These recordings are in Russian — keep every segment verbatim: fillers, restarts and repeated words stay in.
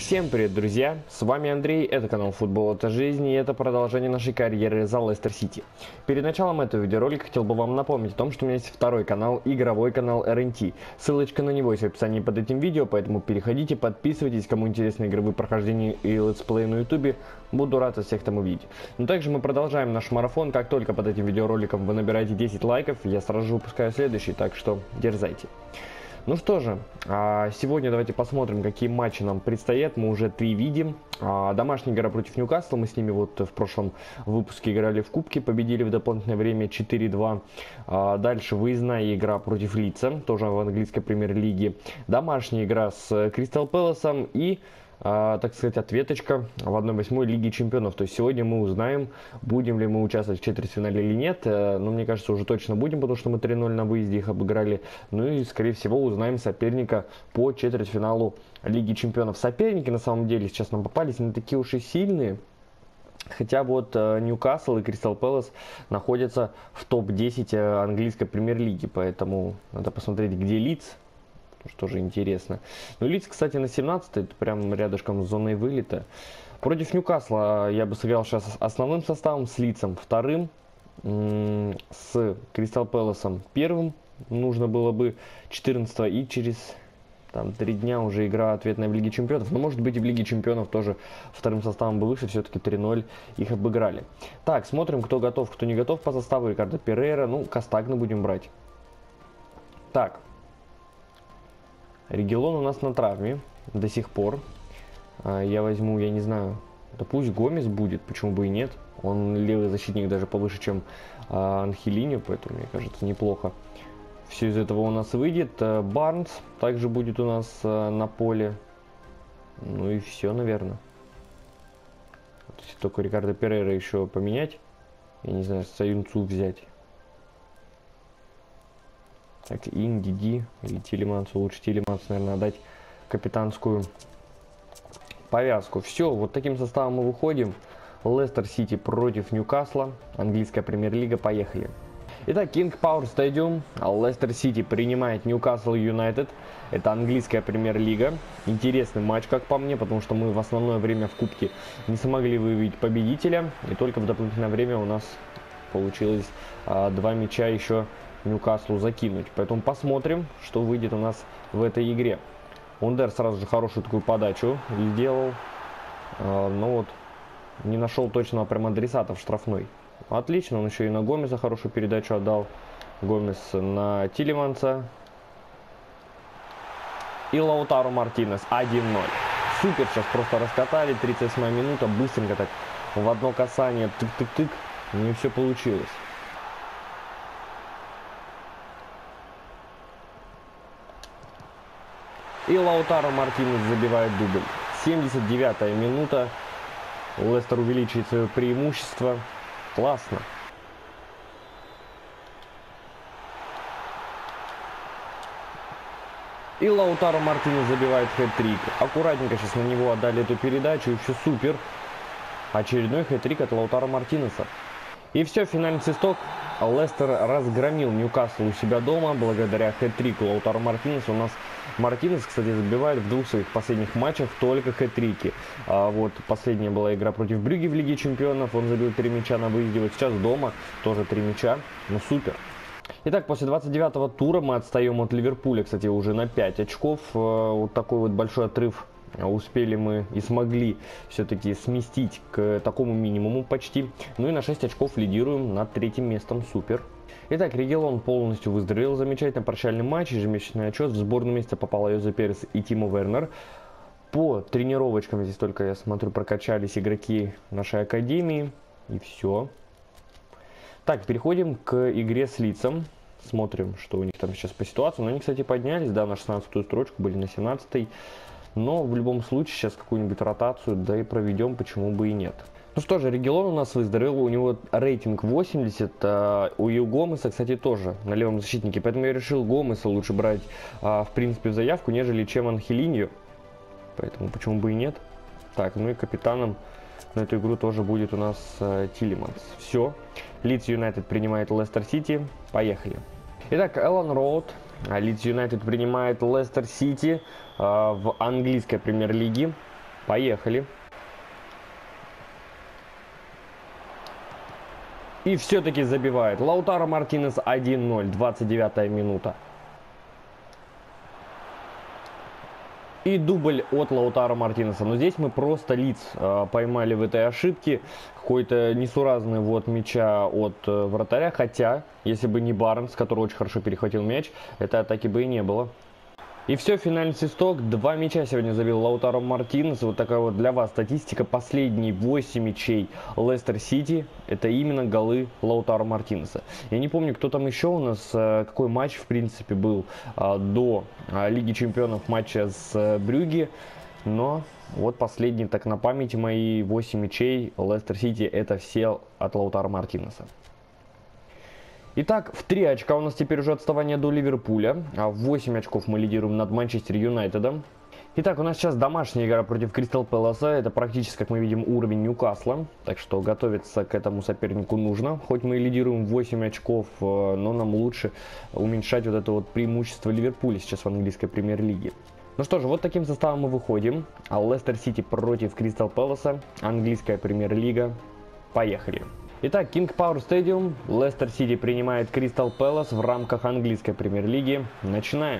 Всем привет, друзья! С вами Андрей, это канал Футбол это жизнь, и это продолжение нашей карьеры за Лестер Сити. Перед началом этого видеоролика хотел бы вам напомнить о том, что у меня есть второй канал, игровой канал эр эн ти. Ссылочка на него есть в описании под этим видео, поэтому переходите, подписывайтесь, кому интересны игровые прохождения и летсплеи на ютубе. Буду рад всех там увидеть. Но также мы продолжаем наш марафон. Как только под этим видеороликом вы набираете десять лайков, я сразу же выпускаю следующий, так что дерзайте. Ну что же, сегодня давайте посмотрим, какие матчи нам предстоят. Мы уже три видим. Домашняя игра против Ньюкасла. Мы с ними вот в прошлом выпуске играли в кубке, победили в дополнительное время четыре два. Дальше выездная игра против Лидса, тоже в английской премьер-лиге. Домашняя игра с Кристал Пэласом и, так сказать, ответочка в одной восьмой Лиги Чемпионов. То есть сегодня мы узнаем, будем ли мы участвовать в четвертьфинале или нет. Ну, мне кажется, уже точно будем, потому что мы три ноль на выезде их обыграли. Ну и, скорее всего, узнаем соперника по четвертьфиналу Лиги Чемпионов. Соперники, на самом деле, сейчас нам попались не такие уж и сильные. Хотя вот Ньюкасл и Кристал Пэлас находятся в топ десять английской премьер-лиги. Поэтому надо посмотреть, где Лидс. Что же интересно. Ну, Лидс, кстати, на семнадцатой, это прям рядышком с зоной вылета. Против Ньюкасла я бы сыграл сейчас основным составом, с Лидсом вторым, с Кристал Пэласом первым. Нужно было бы четырнадцатого, и через там три дня уже игра ответная в Лиге Чемпионов. Но может быть и в Лиге Чемпионов тоже вторым составом бы выше, все-таки три ноль их обыграли. Так, смотрим, кто готов, кто не готов по составу. Рикардо Перейра, ну, Кастагна будем брать. Так. Регилон у нас на травме до сих пор. Я возьму, я не знаю, да пусть Гомес будет, почему бы и нет. Он левый защитник даже повыше, чем Анхелиньо, поэтому, мне кажется, неплохо. Все из этого у нас выйдет. Барнс также будет у нас на поле. Ну и все, наверное. Если только Рикардо Перейра еще поменять. Я не знаю, Саюнцу взять. Так, Ин, Диди или Тилемансу. Лучше Тилемансу, наверное, отдать капитанскую повязку. Все, вот таким составом мы выходим. Лестер Сити против Ньюкасла. Английская премьер-лига. Поехали. Итак, King Power Stadium. Лестер Сити принимает Ньюкасл Юнайтед. Это английская премьер-лига. Интересный матч, как по мне, потому что мы в основное время в кубке не смогли выявить победителя. И только в дополнительное время у нас получилось а, два мяча еще Ньюкаслу закинуть. Поэтому посмотрим, что выйдет у нас в этой игре. Ундер сразу же хорошую такую подачу сделал. А, но вот не нашел точного прям адресата в штрафной. Отлично, он еще и на Гомеса хорошую передачу отдал. Гомес на Тилеманса. И Лаутаро Мартинес один ноль. Супер, сейчас просто раскатали. тридцать восьмая минута. Быстренько так в одно касание. Тык-тык-тык. У него все получилось. И Лаутаро Мартинес забивает дубль. семьдесят девятая минута. Лестер увеличивает свое преимущество. Классно. И Лаутаро Мартинес забивает хэт-трик. Аккуратненько сейчас на него отдали эту передачу. И все супер. Очередной хэт-трик от Лаутаро Мартинеса. И все, финальный свисток. Лестер разгромил Ньюкасл у себя дома благодаря хэт-трику Лаутаро Мартинесу. У нас Мартинес, кстати, забивает в двух своих последних матчах только хэт-трики. А вот последняя была игра против Брюгге в Лиге Чемпионов. Он забил три мяча на выезде. Вот сейчас дома тоже три мяча. Ну супер. Итак, после двадцать девятого тура мы отстаем от Ливерпуля, кстати, уже на пять очков. Вот такой вот большой отрыв успели мы и смогли все-таки сместить к такому минимуму почти. Ну и на шесть очков лидируем над третьим местом. Супер. Итак, Регилон полностью выздоровел. Замечательно, прощальный матч, ежемесячный отчет. В сборную месяца попал Йозе Перес и Тимо Вернер. По тренировочкам здесь только, я смотрю, прокачались игроки нашей академии. И все. Так, переходим к игре с Лидсом. Смотрим, что у них там сейчас по ситуации. Но они, кстати, поднялись, да, на шестнадцатую строчку, были на семнадцатой. Но в любом случае сейчас какую-нибудь ротацию, да и проведем, почему бы и нет. Ну что же, Регилон у нас выздоровел, у него рейтинг восемьдесят, а у Ил Гомеса, кстати, тоже на левом защитнике. Поэтому я решил Гомеса лучше брать, а, в принципе, в заявку, нежели чем Анхелиньо. Поэтому почему бы и нет. Так, ну и капитаном на эту игру тоже будет у нас а, Тилеманс. Все, Лидс Юнайтед принимает Лестер Сити, поехали. Итак, Эллен Роуд. Лидс Юнайтед принимает Лестер Сити э, в английской премьер-лиге. Поехали. И все-таки забивает. Лаутаро Мартинес один ноль. двадцать девятая минута. И дубль от Лаутаро Мартинеса. Но здесь мы просто лиц э, поймали в этой ошибке. Какой-то несуразный вот мяча от э, вратаря. Хотя, если бы не Барнс, который очень хорошо перехватил мяч, этой атаки бы и не было. И все, финальный свисток. Два мяча сегодня забил Лаутаро Мартинес. Вот такая вот для вас статистика. Последние восемь мячей Лестер Сити. Это именно голы Лаутаро Мартинеса. Я не помню, кто там еще у нас, какой матч в принципе был до Лиги Чемпионов матча с Брюгге. Но вот последний, так на памяти мои восемь мячей Лестер Сити, это все от Лаутаро Мартинеса. Итак, в три очка у нас теперь уже отставание до Ливерпуля, а в восемь очков мы лидируем над Манчестер Юнайтедом. Итак, у нас сейчас домашняя игра против Кристал Пэласа, это практически, как мы видим, уровень Ньюкасла, так что готовиться к этому сопернику нужно. Хоть мы и лидируем восемь очков, но нам лучше уменьшать вот это вот преимущество Ливерпуля сейчас в английской премьер-лиге. Ну что же, вот таким составом мы выходим. Лестер Сити против Кристал Пэласа, английская премьер-лига. Поехали! Итак, King Power Stadium, Лестер Сити принимает Кристал Пэлас в рамках английской премьер-лиги. Начинаем.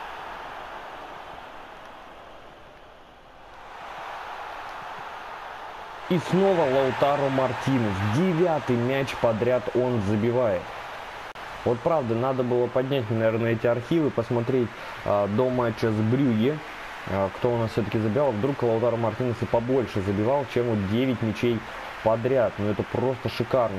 И снова Лаутаро Мартинес. Девятый мяч подряд он забивает. Вот правда, надо было поднять, наверное, эти архивы, посмотреть а, до матча с Брюгге, а, кто у нас все-таки забивал. Вдруг Лаутаро Мартинес и побольше забивал, чем вот девять мячей подряд. Ну это просто шикарно.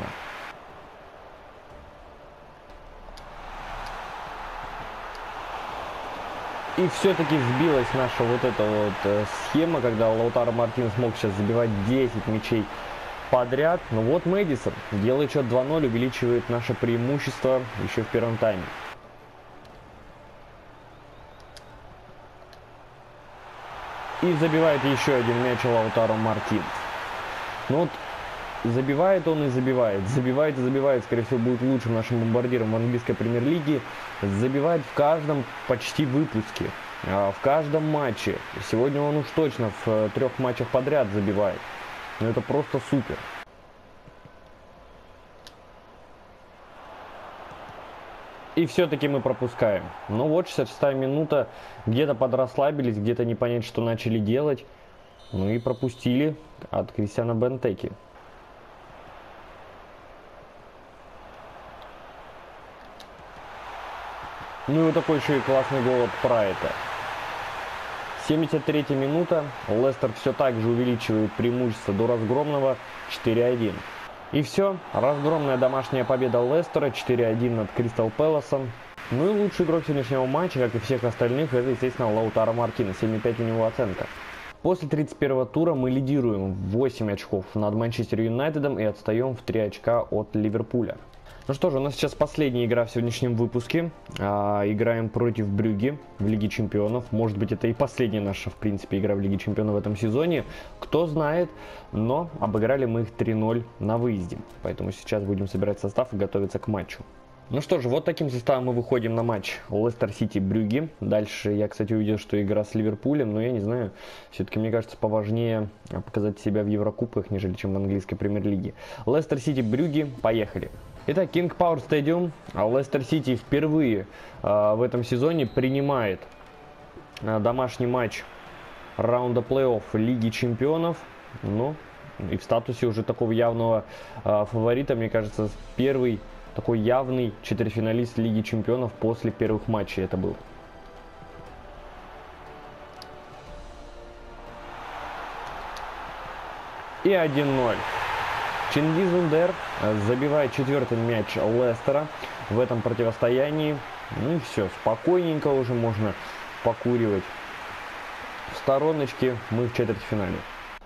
И все-таки сбилась наша вот эта вот э, схема, когда Лаутаро Мартинес мог сейчас забивать десять мячей подряд. Но вот Мэдисон делает счет два ноль, увеличивает наше преимущество еще в первом тайме. И забивает еще один мяч Лаутаро Мартинес. Ну вот забивает он и забивает. Забивает и забивает. Скорее всего, будет лучшим нашим бомбардиром в английской премьер-лиге. Забивает в каждом почти выпуске. В каждом матче. Сегодня он уж точно в трех матчах подряд забивает. Но это просто супер. И все-таки мы пропускаем. Ну вот, шестьдесят шестая минута. Где-то подрасслабились, где-то не понять, что начали делать. Ну и пропустили от Кристиана Бентеки. Ну и вот такой еще и классный гол от Прайта. семьдесят третья минута. Лестер все так же увеличивает преимущество до разгромного четыре один. И все. Разгромная домашняя победа Лестера четыре один над Кристал Пэласом. Ну и лучший игрок сегодняшнего матча, как и всех остальных, это, естественно, Лаутаро Мартинес. семь и пять у него оценка. После тридцать первого тура мы лидируем восемь очков над Манчестер Юнайтедом и отстаем в три очка от Ливерпуля. Ну что же, у нас сейчас последняя игра в сегодняшнем выпуске. А, играем против Брюгге в Лиге Чемпионов. Может быть, это и последняя наша, в принципе, игра в Лиге Чемпионов в этом сезоне. Кто знает, но обыграли мы их три ноль на выезде. Поэтому сейчас будем собирать состав и готовиться к матчу. Ну что же, вот таким составом мы выходим на матч Лестер Сити Брюгге. Дальше я, кстати, увидел, что игра с Ливерпулем, но я не знаю, все-таки мне кажется поважнее показать себя в Еврокубках, нежели чем в английской премьер-лиге. Лестер Сити Брюгге, поехали. Итак, King Power Stadium. Лестер Сити впервые э, в этом сезоне принимает э, домашний матч раунда плей-офф Лиги Чемпионов. Ну, и в статусе уже такого явного э, фаворита, мне кажется, первый такой явный четвертьфиналист Лиги Чемпионов после первых матчей это был. И один ноль. Чингиз Ундер забивает четвертый мяч Лестера в этом противостоянии. Ну и все, спокойненько уже можно покуривать в стороночке. Мы в четвертьфинале.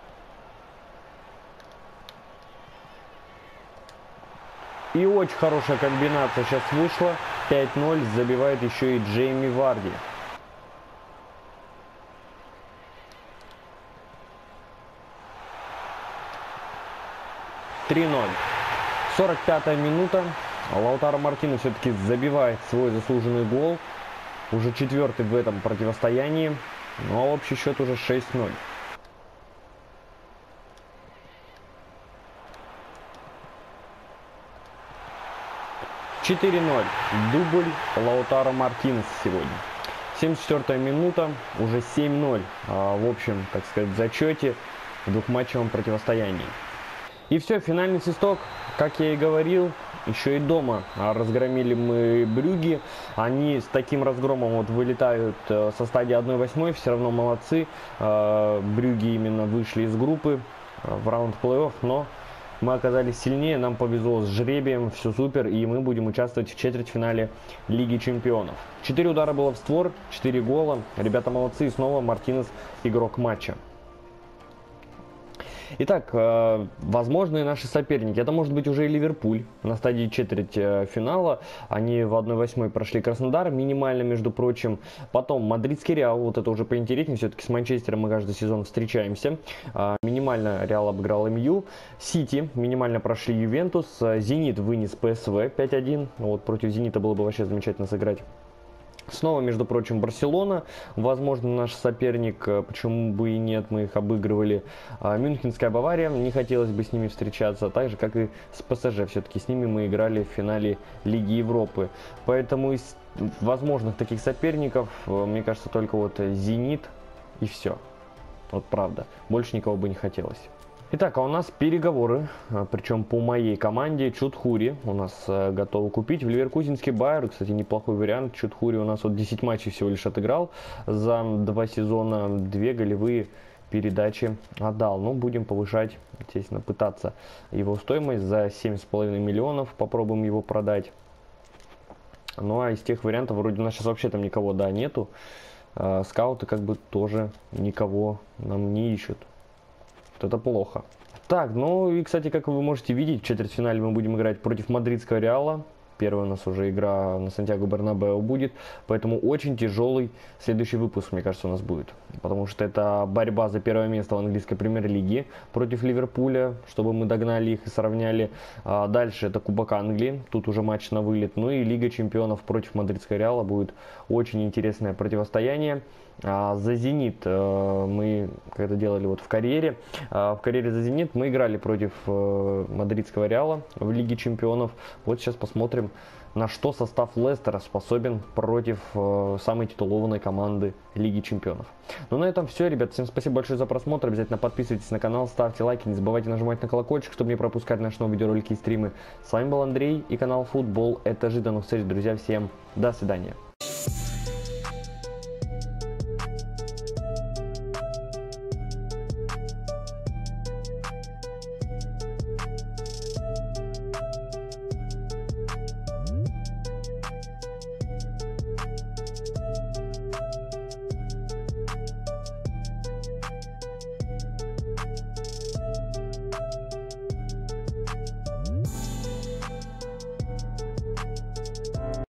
И очень хорошая комбинация сейчас вышла. пять ноль забивает еще и Джейми Варди. три ноль. сорок пятая минута. Лаутаро Мартинес все-таки забивает свой заслуженный гол. Уже четвертый в этом противостоянии. Ну а общий счет уже шесть ноль. четыре ноль. Дубль Лаутаро Мартинес сегодня. семьдесят четвёртая минута, уже семь ноль. А, в общем, так сказать, в зачете в двухматчевом противостоянии. И все, финальный свисток, как я и говорил, еще и дома разгромили мы Брюгге. Они с таким разгромом вот вылетают со стадии одна восьмая, все равно молодцы. Брюгге именно вышли из группы в раунд плей-офф, но мы оказались сильнее, нам повезло с жребием, все супер, и мы будем участвовать в четвертьфинале Лиги Чемпионов. Четыре удара было в створ, четыре гола. Ребята молодцы, и снова Мартинес игрок матча. Итак, э, возможные наши соперники. Это может быть уже и Ливерпуль на стадии четвертьфинала. Они в одна восьмая прошли Краснодар, минимально, между прочим. Потом Мадридский Реал, вот это уже поинтереснее. Все-таки с Манчестером мы каждый сезон встречаемся. Э, минимально Реал обыграл эм ю. Сити минимально прошли Ювентус. Зенит вынес пэ эс вэ пять один. Вот против Зенита было бы вообще замечательно сыграть. Снова, между прочим, Барселона, возможно, наш соперник, почему бы и нет, мы их обыгрывали. Мюнхенская Бавария, не хотелось бы с ними встречаться, так же, как и с пэ эс жэ, все-таки с ними мы играли в финале Лиги Европы. Поэтому из возможных таких соперников, мне кажется, только вот Зенит и все. Вот правда, больше никого бы не хотелось. Итак, а у нас переговоры, причем по моей команде. Чудхури у нас э, готовы купить. В Ливеркузенский Байер, кстати, неплохой вариант. Чудхури у нас вот десять матчей всего лишь отыграл. За два сезона две голевые передачи отдал. Ну, будем повышать, естественно, пытаться его стоимость за семь с половиной миллионов. Попробуем его продать. Ну, а из тех вариантов, вроде у нас сейчас вообще там никого, да, нету. Э, скауты как бы тоже никого нам не ищут. Это плохо. Так, ну и, кстати, как вы можете видеть, в четвертьфинале мы будем играть против мадридского Реала. Первая у нас уже игра на Сантьяго Бернабеу будет. Поэтому очень тяжелый следующий выпуск, мне кажется, у нас будет. Потому что это борьба за первое место в английской премьер-лиге против Ливерпуля, чтобы мы догнали их и сравняли. А дальше это Кубок Англии, тут уже матч на вылет. Ну и Лига Чемпионов против мадридского Реала будет очень интересное противостояние. А за Зенит э, мы когда делали вот в карьере, э, в карьере за Зенит мы играли против э, мадридского Реала в Лиге Чемпионов. Вот сейчас посмотрим, на что состав Лестера способен против э, самой титулованной команды Лиги Чемпионов. Ну на этом все, ребят. Всем спасибо большое за просмотр. Обязательно подписывайтесь на канал, ставьте лайки, не забывайте нажимать на колокольчик, чтобы не пропускать наши новые видеоролики и стримы. С вами был Андрей и канал Футбол Это Жи. До новых встреч, друзья. Всем до свидания.